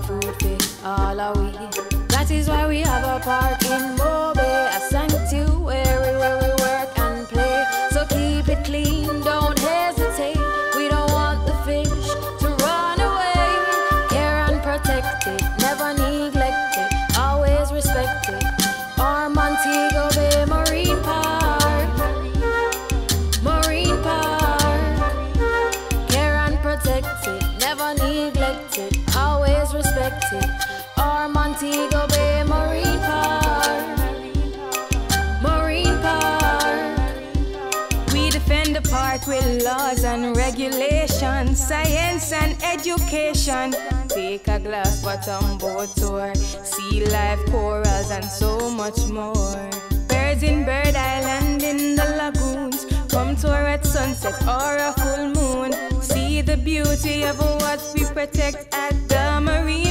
food for all of we. That is why we have a park in Montego Bay, a sanctuary where we work and play. So keep it clean, don't hesitate. We don't want the fish to run away. Care and protect it, never neglect it, always respect it. Our Montego Bay Marine Park, Marine Park. Care and protect it, never neglect it, always respect it. Our Montego Bay Marine Park, Marine Park. We defend the park with laws and regulations, science and education. Take a glass bottom boat tour, sea life, corals and so much more. Birds in Bird Island in the lagoons, come tour at sunset or a full moon. See the beauty of what we protect at the marine